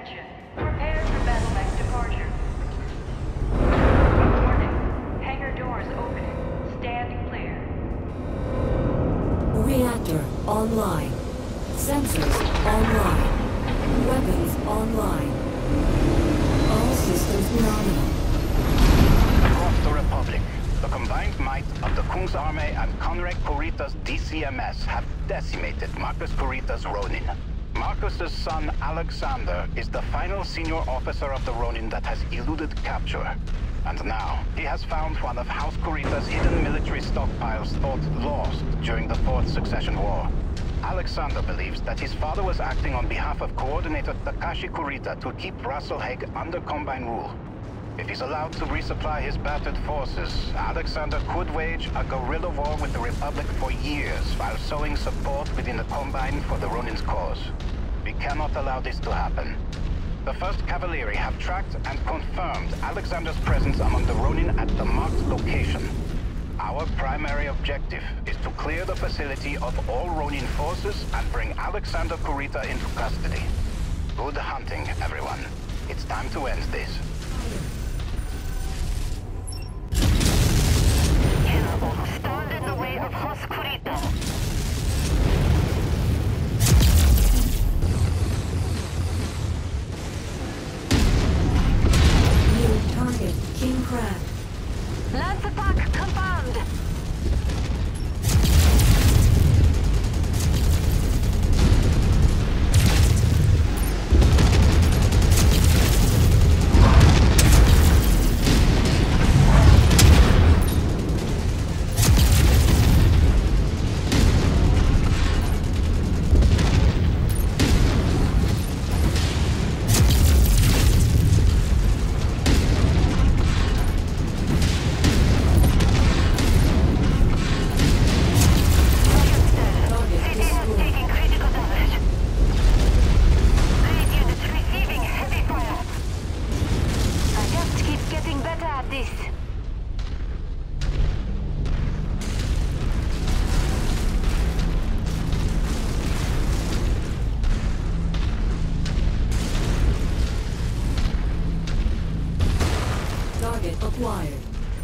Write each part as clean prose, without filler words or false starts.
Attention. Prepare for battle mech departure. Warning. Hangar doors opening. Stand clear. Reactor online. Sensors online. Weapons online. All systems nominal. Across the Republic, the combined might of the Kungsarmé and Konrad Kurita's DCMS have decimated Marcus Kurita's Ronin. Marcus's son, Alexander, is the final senior officer of the Ronin that has eluded capture. And now, he has found one of House Kurita's hidden military stockpiles thought lost during the Fourth Succession War. Alexander believes that his father was acting on behalf of Coordinator Takashi Kurita to keep Russell Hague under Combine rule. If he's allowed to resupply his battered forces, Alexander could wage a guerrilla war with the Republic for years while sowing support within the Combine for the Ronin's cause. We cannot allow this to happen. The 1st Cavalry have tracked and confirmed Alexander's presence among the Ronin at the marked location. Our primary objective is to clear the facility of all Ronin forces and bring Alexander Kurita into custody. Good hunting, everyone. It's time to end this. Stand in the way of House Kurita. New target, King Crab. Lance attack confirmed. Acquired.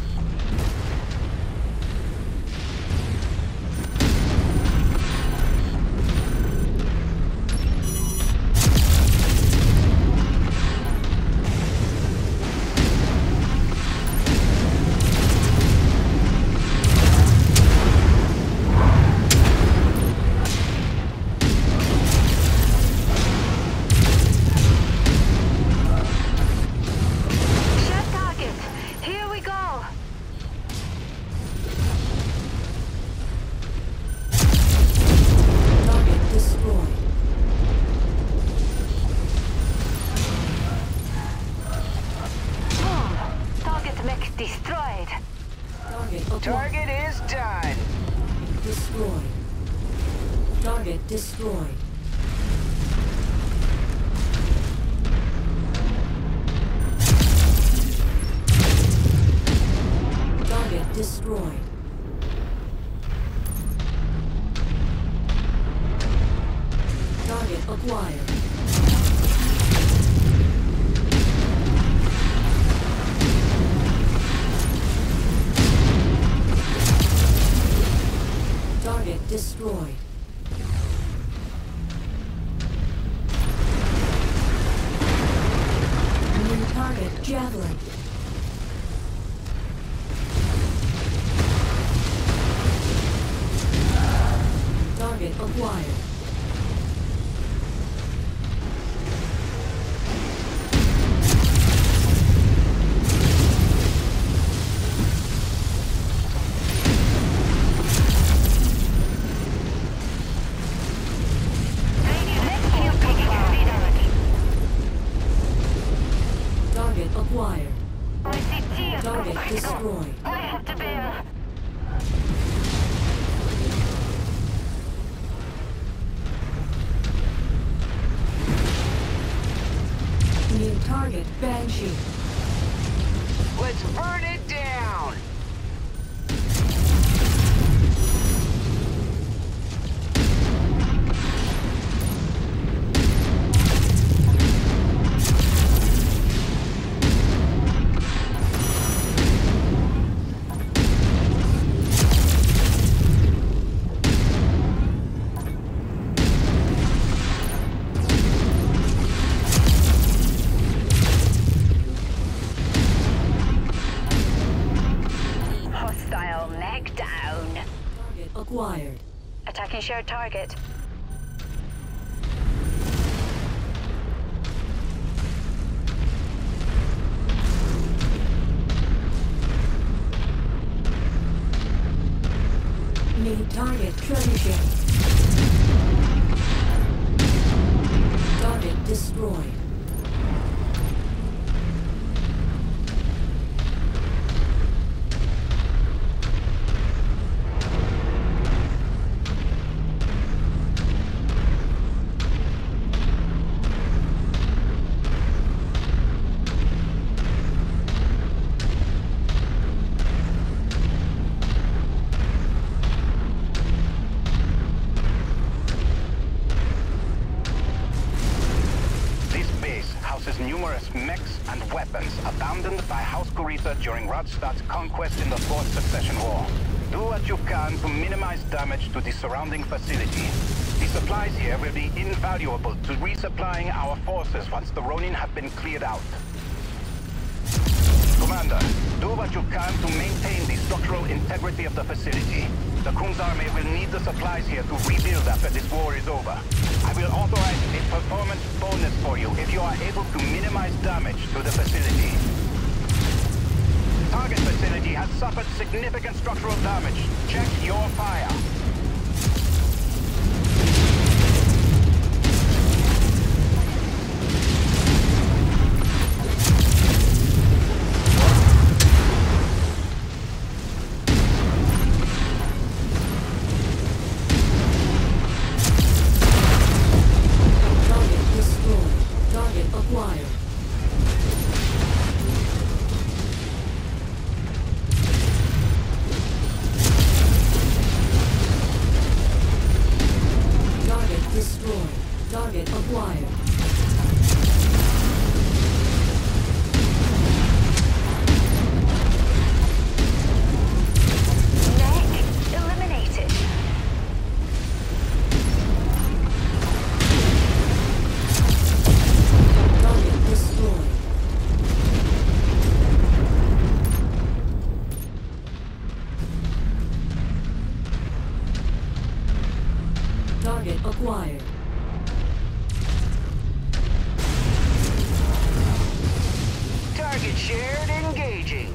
Destroyed. Target is done. Destroyed. Target destroyed. Target destroyed. Target acquired. Target destroyed. New target, Javelin. Target acquired. Acquired. Target destroyed. I have to bear. New target, Banshee. Let's burn it down. acquired. Attacking shared target. New target trebuchet. Target destroyed. Numerous mechs and weapons abandoned by House Kurita during Radstad's conquest in the Fourth Succession War. Do what you can to minimize damage to the surrounding facility. The supplies here will be invaluable to resupplying our forces once the Ronin have been cleared out. Commander, do what you can to maintain the structural integrity of the facility. The Khun's army will need the supplies here to rebuild after this war is over. I will authorize a performance bonus for you if you are able to minimize damage to the facility. Target facility has suffered significant structural damage. Check your fire. Target acquired. Mech eliminated. Target destroyed. Target acquired. Target shared, engaging.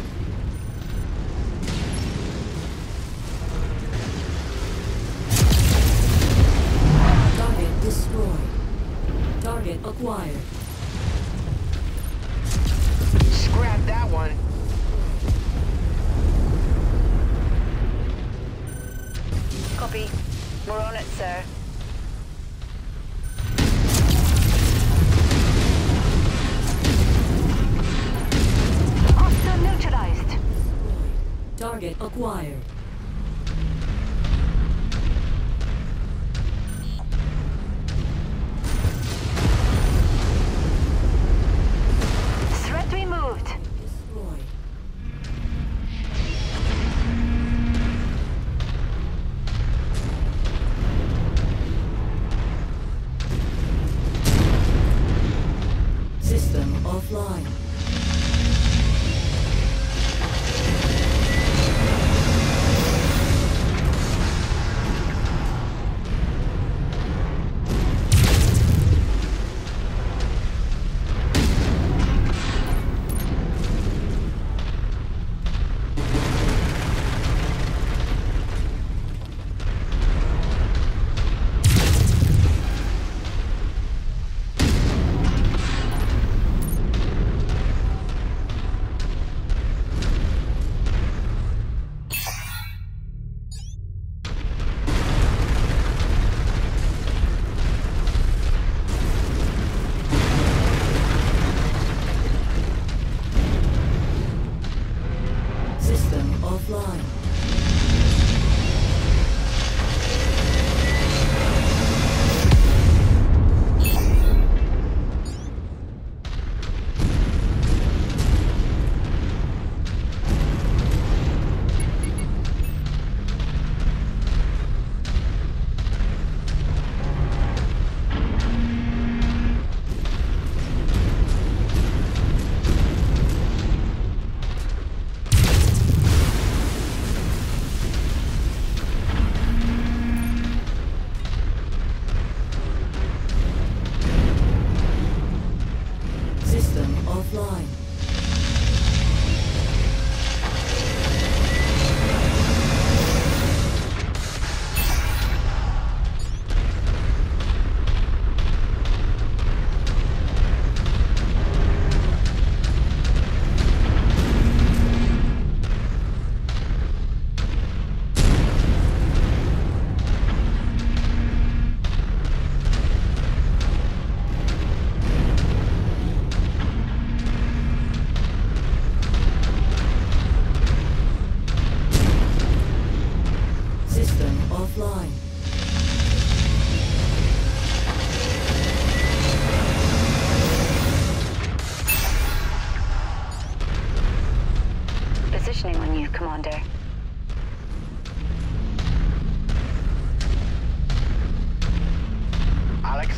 Target destroyed. Target acquired. Scrap that one. Copy. We're on it, sir. Hostile neutralized. Target acquired. Threat removed. Destroyed. System offline.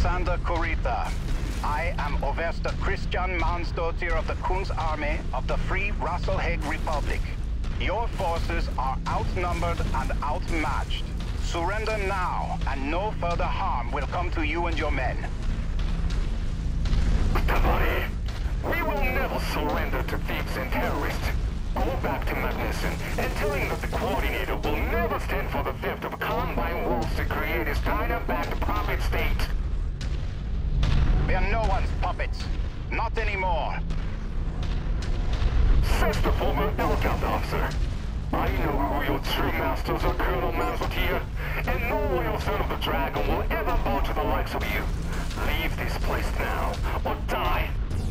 Alexander Kurita. I am Overste Christian Mansdottir of the Kungarmé of the Free Rasselheg Republic. Your forces are outnumbered and outmatched. Surrender now, and no further harm will come to you and your men. Tavares, we will never surrender to thieves and terrorists. Go back to Magnussen and tell him that the Coordinator will never stand for the theft of Combine wolves to create his China-backed puppet state. We are no one's puppets. Not anymore. Says the former Elcount officer. I know who your true masters are, Colonel Mansdottir, and no loyal son of the Dragon will ever bow to the likes of you. Leave this place now, or die.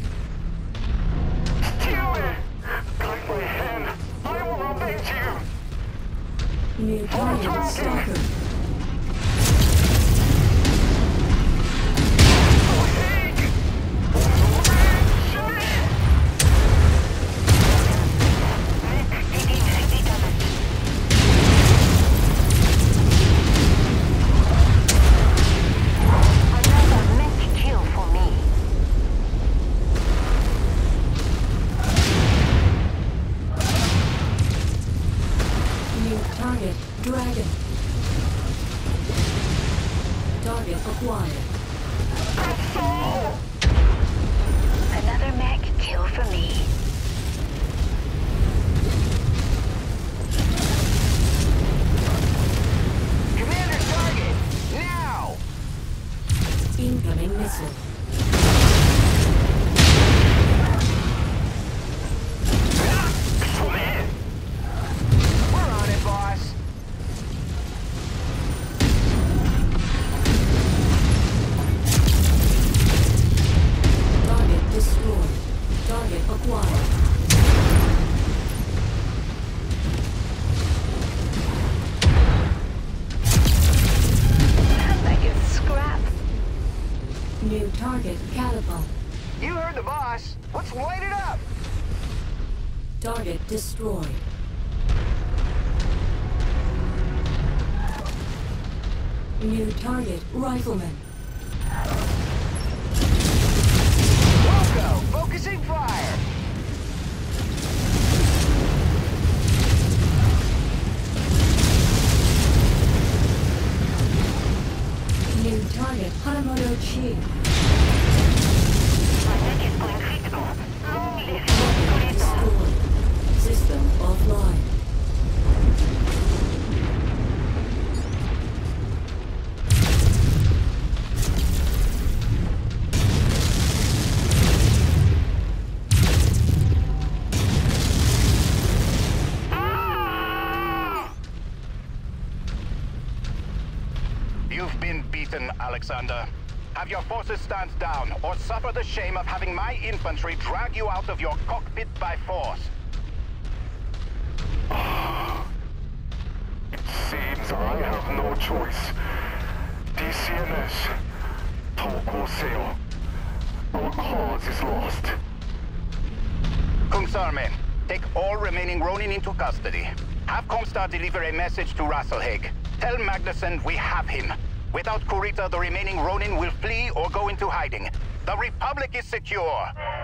Steal me! Take my hand. I will avenge you. New target stalker. Target Dragon. Target acquired. Another mech kill for me. Commander, target! Now! Incoming missile. We're on it, boss. Target destroyed. Target acquired. I can scrap. New target catapult. You heard the boss. Let's light it up. Target destroyed. New target rifleman. Loco, focusing fire. New target Hanamoto Chi. My mech is going critical. Long live Target Kurita. destroyed. System offline. You've been beaten, Alexander. Have your forces stand down, or suffer the shame of having my infantry drag you out of your cockpit by force. It seems I have no choice. DCMS, Tokoseo. Our cause is lost. Kungarmé, take all remaining Ronin into custody. Have Comstar deliver a message to Rasselheg. Tell Magnussen we have him. Without Kurita, the remaining Ronin will flee or go into hiding. The Republic is secure.